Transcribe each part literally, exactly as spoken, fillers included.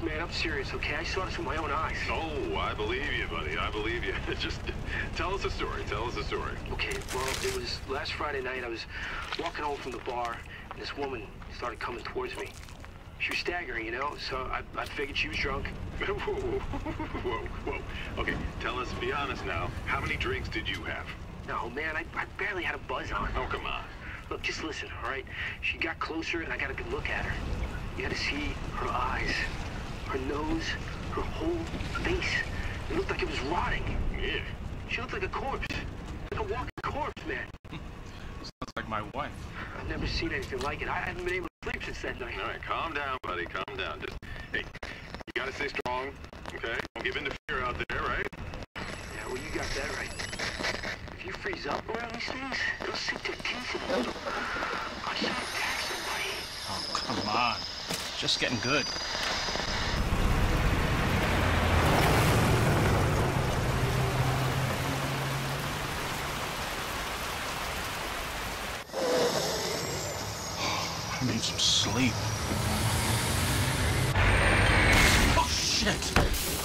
man, I'm serious, okay? I saw this with my own eyes. Oh, I believe you, buddy. I believe you. Just tell us a story. Tell us a story. Okay, well, it was last Friday night. I was walking home from the bar, and this woman started coming towards me. She was staggering, you know, so I, I figured she was drunk. Whoa, whoa, whoa, whoa. Okay, tell us, be honest now. How many drinks did you have? No, man, I, I barely had a buzz on. Oh, come on. Look, just listen, all right? She got closer, and I got a good look at her. You had to see her eyes, her nose, her whole face. It looked like it was rotting. Yeah. She looked like a corpse. Like a walking corpse, man. Sounds like my wife. I've never seen anything like it. I haven't been able to sleep since that night. All right, calm down, buddy. Calm down. Just, hey, you gotta stay strong, okay? Don't give in to fear out there, right? Yeah, well, you got that right. If you freeze up around these things, it'll sink their teeth in you. I should attack somebody. Oh, come on. Just getting good. I need some sleep. Oh, shit!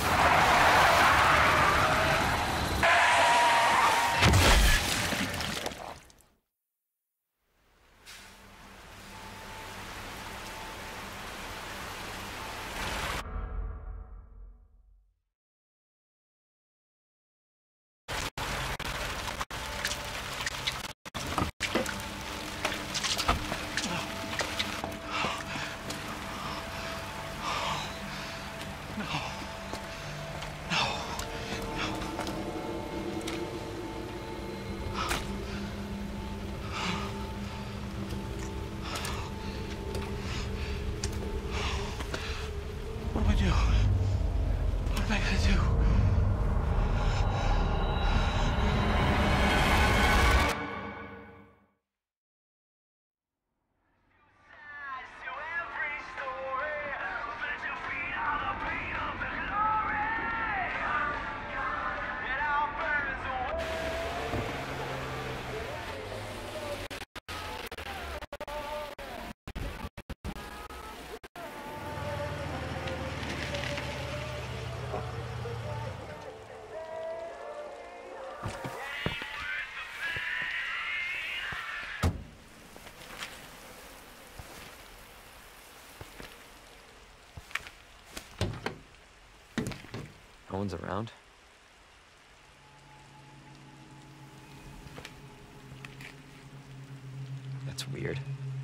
What do I do? What am I gonna do? No one's around. That's weird.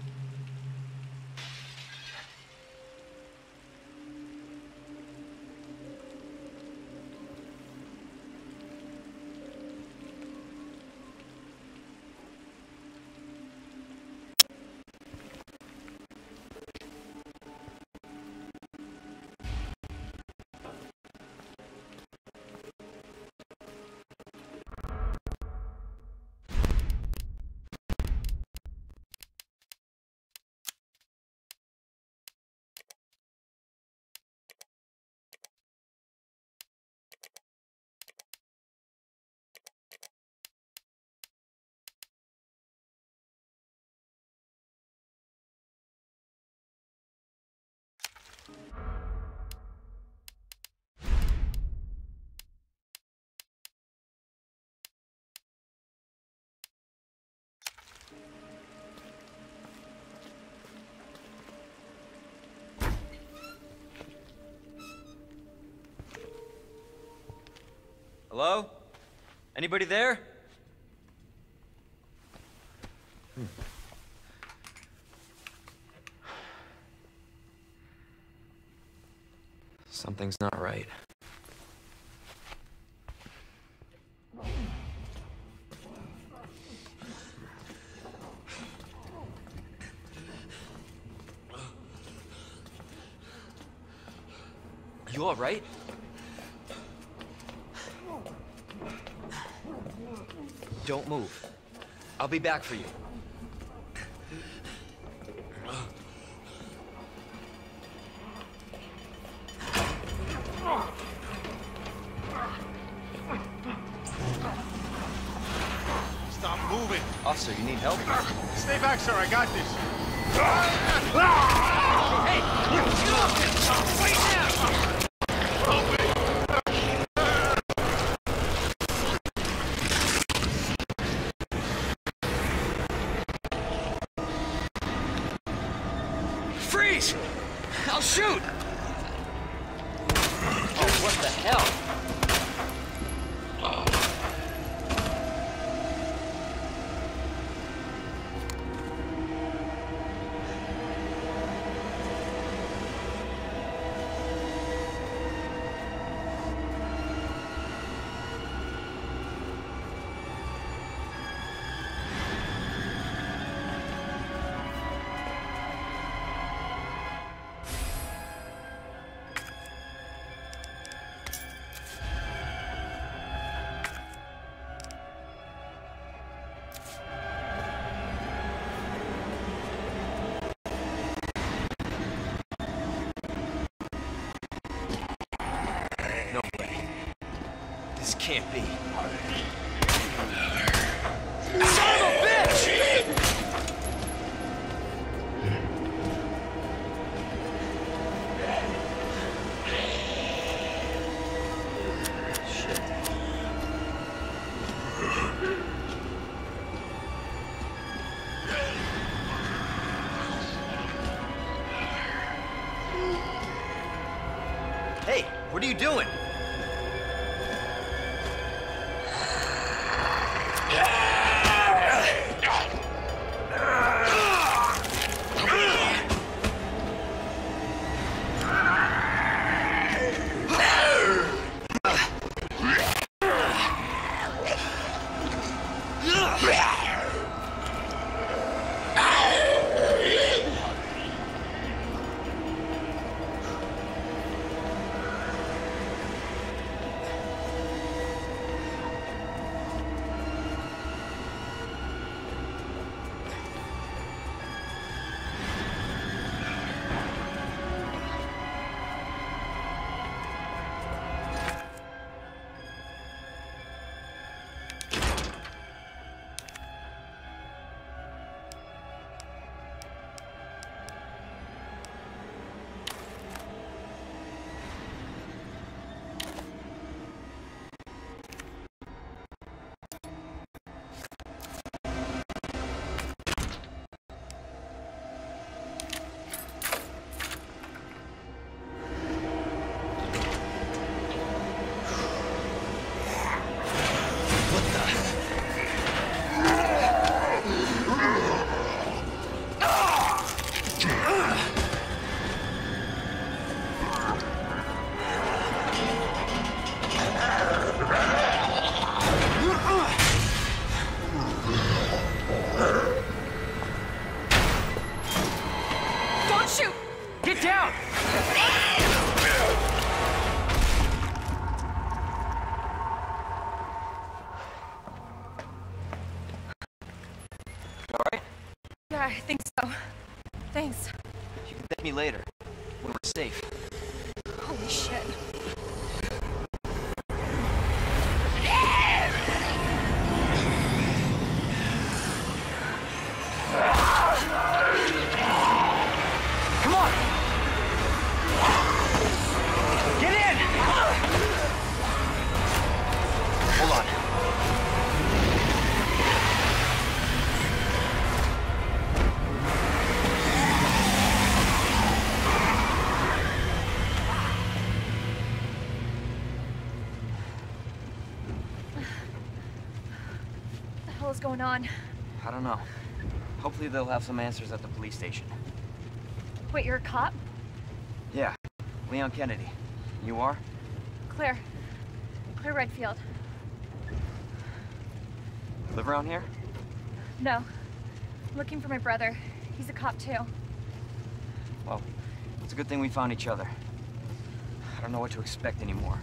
Hello? Anybody there? Hmm. Something's not right. You all right? Don't move. I'll be back for you. Stop moving. Officer, you need help? Stay back, sir. I got this. Hey! Freeze! I'll shoot! Oh, what the hell? No way. This can't be. Son of a bitch! Shit. Hey, what are you doing? Don't shoot! Get down! All right? Yeah, I think so. Thanks. You can thank me later, when we're safe. Holy shit. Come on! Get in! Hold on. What the hell is going on? I don't know. Hopefully they'll have some answers at the police station. Wait, you're a cop? Yeah, Leon Kennedy. You are? Claire. Claire Redfield. Live around here? No. I'm looking for my brother. He's a cop too. Well, it's a good thing we found each other. I don't know what to expect anymore.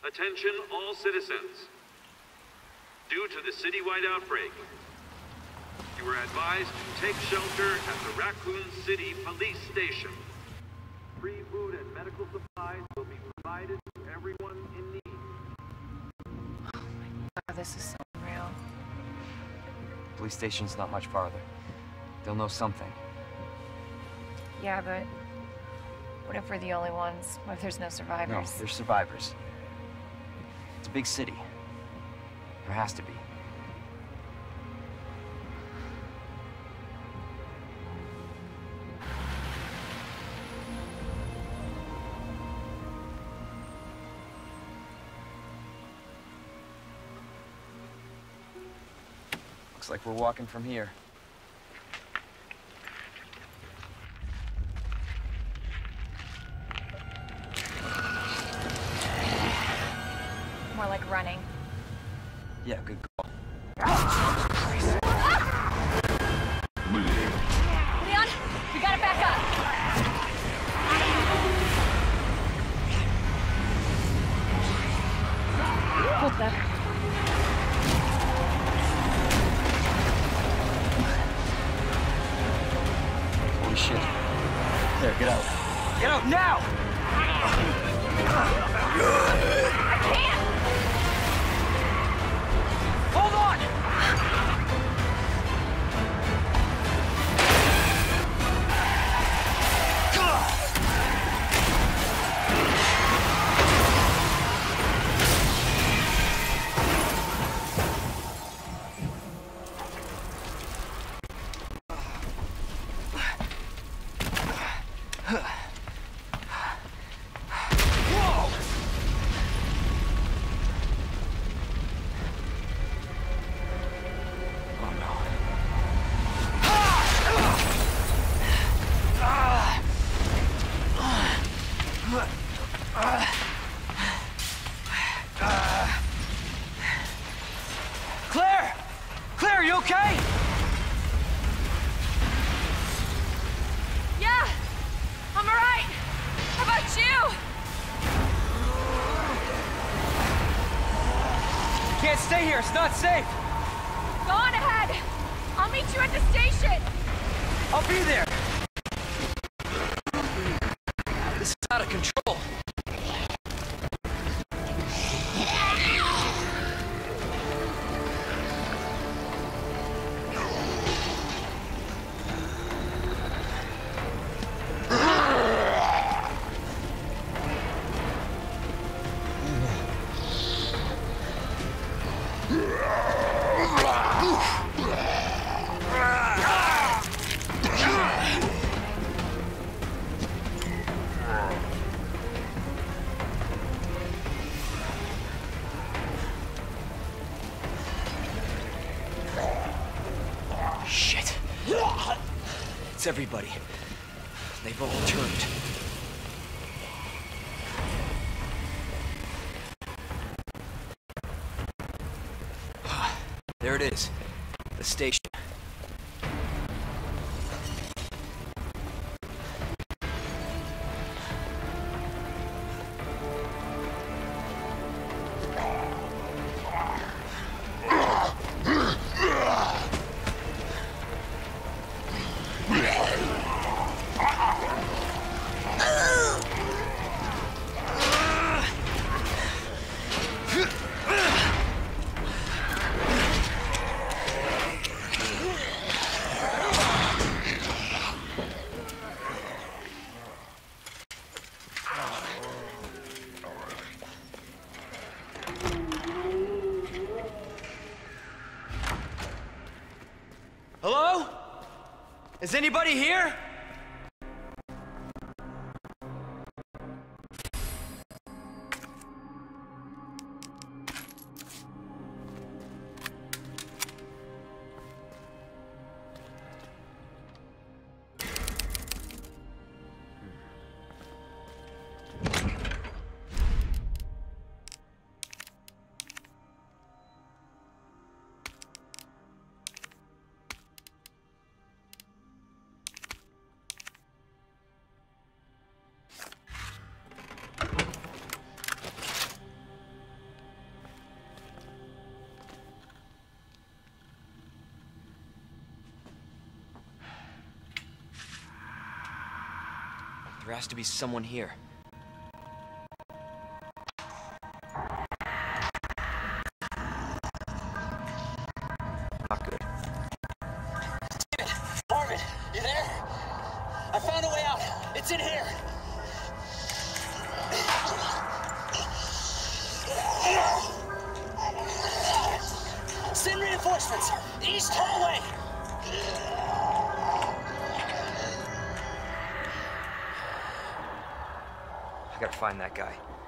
Attention all citizens. Due to the citywide outbreak, you are advised to take shelter at the Raccoon City Police Station. Free food and medical supplies will be provided to everyone in need. Oh, this is so real. Police station's not much farther. They'll know something. Yeah, but what if we're the only ones? What if there's no No, survivors? there's survivors. It's a big city. There has to be. Looks like we're walking from here. More like running. Yeah, good call. Leon, we gotta back up. What the? Holy shit. There, get out. Get out now! I can't! Hold on! Claire! Claire, are you okay? Yeah, I'm alright. How about you? Can't stay here, it's not safe. Go on ahead. I'll meet you at the station. I'll be there. This is out of control. Shit. It's everybody. They've all turned. There it is. The station. Hello? Is anybody here? There has to be someone here. Not good. Damn it! Marvin, you there? I found a way out. It's in here. Send reinforcements. East hallway. I gotta find that guy.